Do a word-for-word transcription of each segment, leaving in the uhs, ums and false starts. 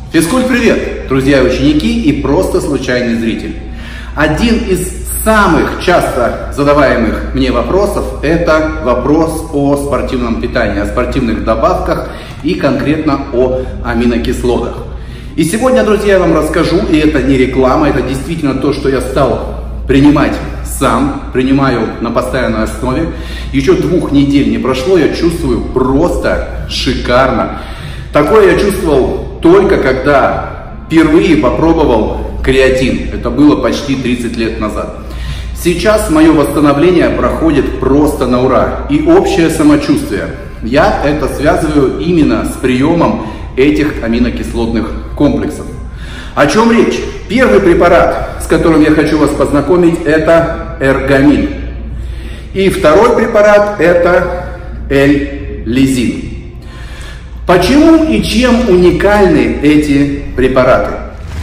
Физкульт, привет, друзья и ученики и просто случайный зритель. Один из самых часто задаваемых мне вопросов – это вопрос о спортивном питании, о спортивных добавках и конкретно о аминокислотах. И сегодня, друзья, я вам расскажу, и это не реклама, это действительно то, что я стал принимать сам, принимаю на постоянной основе. Еще двух недель не прошло, я чувствую просто шикарно. Такое я чувствовал только когда впервые попробовал креатин. Это было почти тридцать лет назад. Сейчас мое восстановление проходит просто на ура. И общее самочувствие. Я это связываю именно с приемом этих аминокислотных комплексов. О чем речь? Первый препарат, с которым я хочу вас познакомить, это эргамин. И второй препарат это L-лизин. Почему и чем уникальны эти препараты?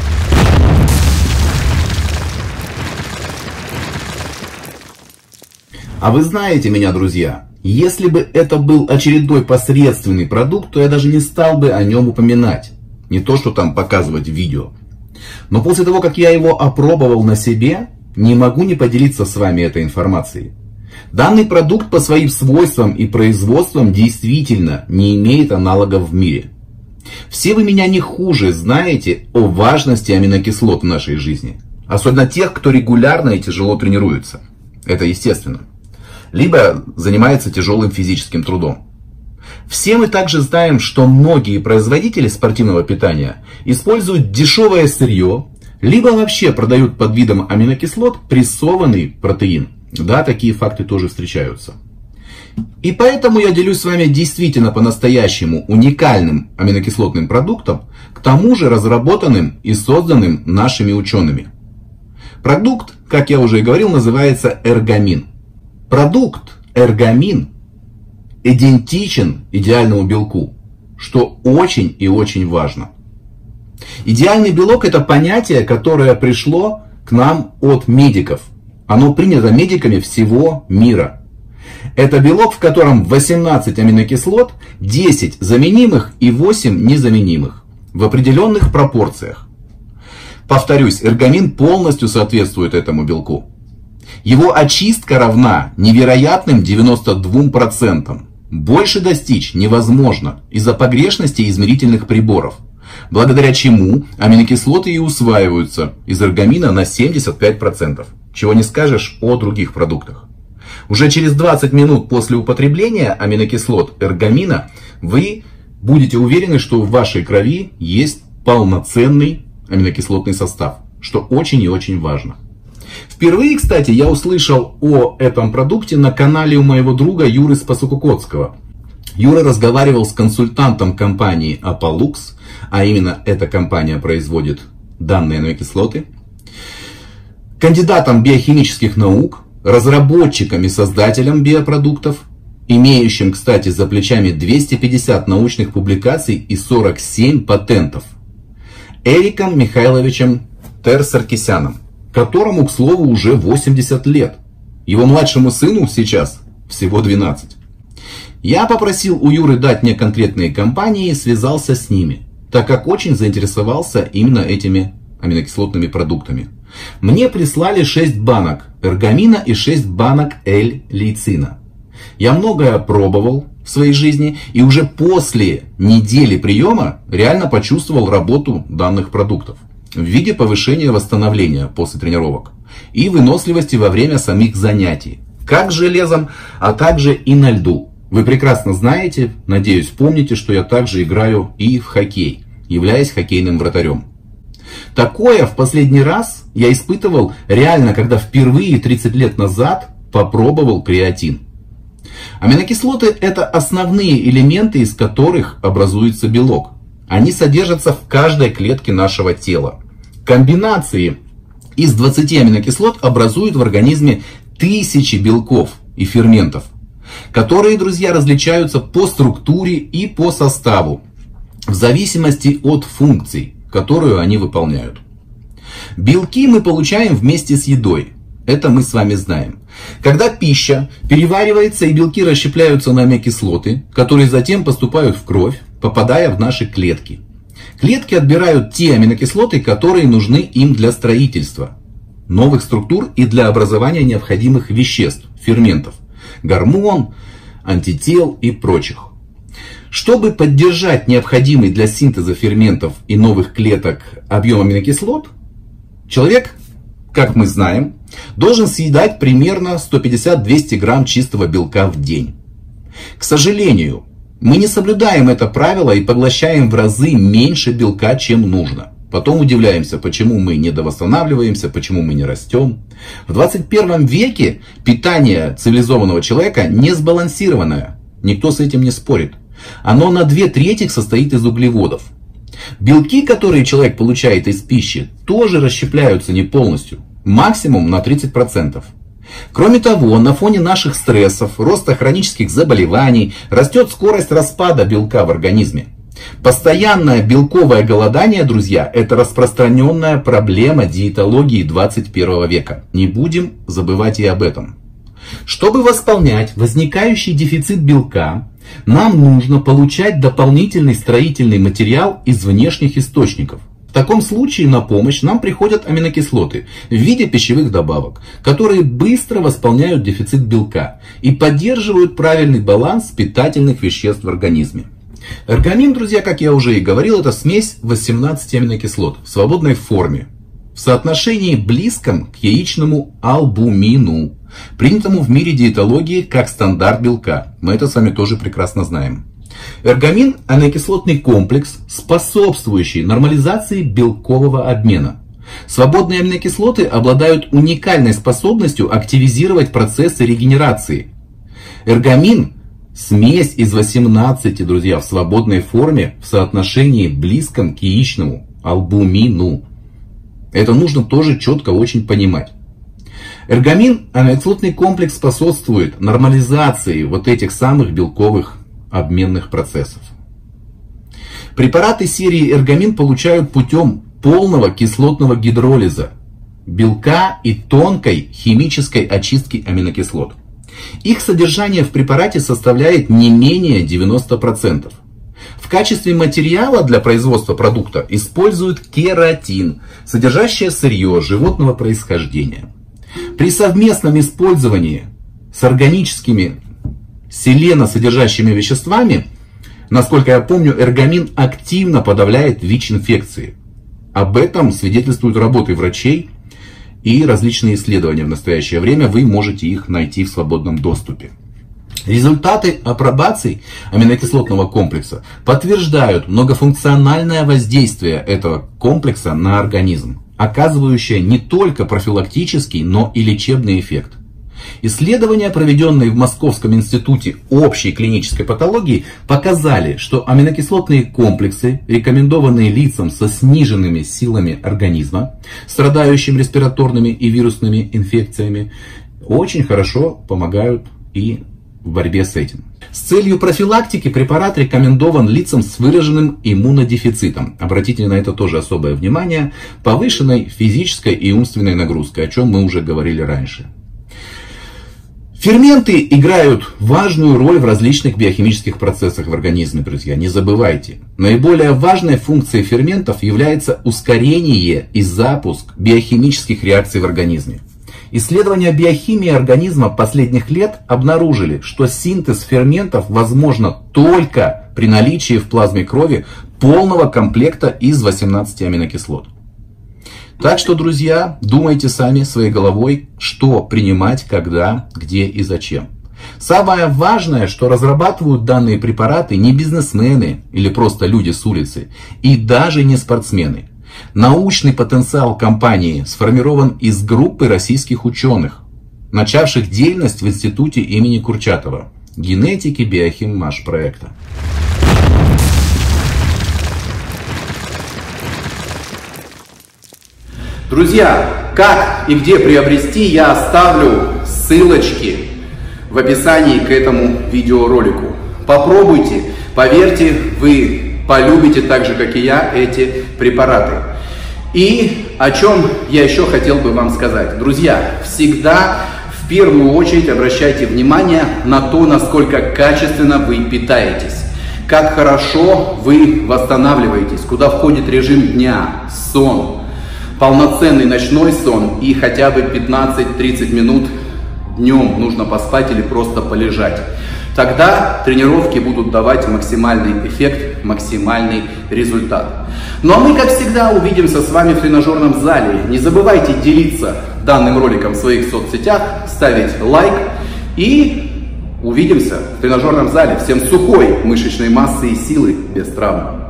А вы знаете меня, друзья, если бы это был очередной посредственный продукт, то я даже не стал бы о нем упоминать. Не то, что там показывать в видео. Но после того, как я его опробовал на себе, не могу не поделиться с вами этой информацией. Данный продукт по своим свойствам и производствам действительно не имеет аналогов в мире. Все вы меня не хуже знаете о важности аминокислот в нашей жизни. Особенно тех, кто регулярно и тяжело тренируется. Это естественно. Либо занимается тяжелым физическим трудом. Все мы также знаем, что многие производители спортивного питания используют дешевое сырье, либо вообще продают под видом аминокислот прессованный протеин. Да, такие факты тоже встречаются. И поэтому я делюсь с вами действительно по-настоящему уникальным аминокислотным продуктом, к тому же разработанным и созданным нашими учеными. Продукт, как я уже и говорил, называется эргамин. Продукт эргамин идентичен идеальному белку, что очень и очень важно. Идеальный белок – это понятие, которое пришло к нам от медиков. Оно принято медиками всего мира. Это белок, в котором восемнадцать аминокислот, десять заменимых и восемь незаменимых в определенных пропорциях. Повторюсь, эргамин полностью соответствует этому белку. Его очистка равна невероятным девяноста двум процентам. Больше достичь невозможно из-за погрешности измерительных приборов, благодаря чему аминокислоты и усваиваются из эргамина на семьдесят пять процентов. Чего не скажешь о других продуктах. Уже через двадцать минут после употребления аминокислот эргамина вы будете уверены, что в вашей крови есть полноценный аминокислотный состав, что очень и очень важно. Впервые, кстати, я услышал о этом продукте на канале у моего друга Юры Спасокукоцкого. Юра разговаривал с консультантом компании Apolux, а именно эта компания производит данные аминокислоты, кандидатом биохимических наук, разработчиком и создателем биопродуктов, имеющим, кстати, за плечами двести пятьдесят научных публикаций и сорок семь патентов, Эриком Михайловичем Терсаркисяном, которому, к слову, уже восемьдесят лет. Его младшему сыну сейчас всего двенадцать. Я попросил у Юры дать мне конкретные компании и связался с ними, так как очень заинтересовался именно этими аминокислотными продуктами. Мне прислали шесть банок эргамина и шесть банок L-лейцина. Я многое пробовал в своей жизни и уже после недели приема реально почувствовал работу данных продуктов в виде повышения восстановления после тренировок и выносливости во время самих занятий, как с железом, а также и на льду. Вы прекрасно знаете, надеюсь, помните, что я также играю и в хоккей, являясь хоккейным вратарем. Такое в последний раз я испытывал реально, когда впервые тридцать лет назад попробовал креатин. Аминокислоты – это основные элементы, из которых образуется белок. Они содержатся в каждой клетке нашего тела. Комбинации из двадцати аминокислот образуют в организме тысячи белков и ферментов, которые, друзья, различаются по структуре и по составу, в зависимости от функций, которую они выполняют. Белки мы получаем вместе с едой. Это мы с вами знаем. Когда пища переваривается и белки расщепляются на аминокислоты, которые затем поступают в кровь, попадая в наши клетки. Клетки отбирают те аминокислоты, которые нужны им для строительства новых структур и для образования необходимых веществ, ферментов, гормон, антител и прочих. Чтобы поддержать необходимый для синтеза ферментов и новых клеток объем аминокислот, человек, как мы знаем, должен съедать примерно сто пятьдесят - двести грамм чистого белка в день. К сожалению, мы не соблюдаем это правило и поглощаем в разы меньше белка, чем нужно. Потом удивляемся, почему мы недовосстанавливаемся, почему мы не растем. В двадцать первом веке питание цивилизованного человека не сбалансированное. Никто с этим не спорит. Оно на две трети состоит из углеводов. Белки, которые человек получает из пищи, тоже расщепляются не полностью. Максимум на тридцать процентов. Кроме того, на фоне наших стрессов, роста хронических заболеваний, растет скорость распада белка в организме. Постоянное белковое голодание, друзья, это распространенная проблема диетологии двадцать первого века. Не будем забывать и об этом. Чтобы восполнять возникающий дефицит белка, нам нужно получать дополнительный строительный материал из внешних источников. В таком случае на помощь нам приходят аминокислоты в виде пищевых добавок, которые быстро восполняют дефицит белка и поддерживают правильный баланс питательных веществ в организме. Эргамин, друзья, как я уже и говорил, это смесь восемнадцати аминокислот в свободной форме, в соотношении близком к яичному албумину, принятому в мире диетологии как стандарт белка. Мы это с вами тоже прекрасно знаем. Эргамин – аминокислотный комплекс, способствующий нормализации белкового обмена. Свободные аминокислоты обладают уникальной способностью активизировать процессы регенерации. Эргамин – смесь из восемнадцати, друзья, в свободной форме в соотношении близком к яичному албумину. Это нужно тоже четко очень понимать. Эргамин, аминокислотный комплекс, способствует нормализации вот этих самых белковых обменных процессов. Препараты серии эргамин получают путем полного кислотного гидролиза белка и тонкой химической очистки аминокислот. Их содержание в препарате составляет не менее девяноста процентов. В качестве материала для производства продукта используют кератин, содержащее сырье животного происхождения. При совместном использовании с органическими селеносодержащими веществами, насколько я помню, эргамин активно подавляет ВИЧ-инфекции. Об этом свидетельствуют работы врачей и различные исследования в настоящее время. Вы можете их найти в свободном доступе. Результаты апробаций аминокислотного комплекса подтверждают многофункциональное воздействие этого комплекса на организм, оказывающее не только профилактический, но и лечебный эффект. Исследования, проведенные в Московском институте общей клинической патологии, показали, что аминокислотные комплексы, рекомендованные лицам со сниженными силами организма, страдающим респираторными и вирусными инфекциями, очень хорошо помогают и в борьбе с этим. С целью профилактики препарат рекомендован лицам с выраженным иммунодефицитом. Обратите на это тоже особое внимание, повышенной физической и умственной нагрузкой, о чем мы уже говорили раньше. Ферменты играют важную роль в различных биохимических процессах в организме, друзья, не забывайте. Наиболее важной функцией ферментов является ускорение и запуск биохимических реакций в организме. Исследования биохимии организма последних лет обнаружили, что синтез ферментов возможно только при наличии в плазме крови полного комплекта из восемнадцати аминокислот. Так что, друзья, думайте сами своей головой, что принимать, когда, где и зачем. Самое важное, что разрабатывают данные препараты не бизнесмены или просто люди с улицы, и даже не спортсмены. Научный потенциал компании сформирован из группы российских ученых, начавших деятельность в институте имени Курчатова, генетики биохиммаш проекта. Друзья, как и где приобрести, я оставлю ссылочки в описании к этому видеоролику. Попробуйте, поверьте, вы полюбите так же, как и я, эти препараты. И о чем я еще хотел бы вам сказать. Друзья, всегда в первую очередь обращайте внимание на то, насколько качественно вы питаетесь. как хорошо вы восстанавливаетесь, куда входит режим дня, сон, полноценный ночной сон и хотя бы пятнадцать-тридцать минут днем нужно поспать или просто полежать. Тогда тренировки будут давать максимальный эффект, максимальный результат. Ну а мы, как всегда, увидимся с вами в тренажерном зале. Не забывайте делиться данным роликом в своих соцсетях, ставить лайк и увидимся в тренажерном зале. Всем сухой мышечной массы и силы без травм.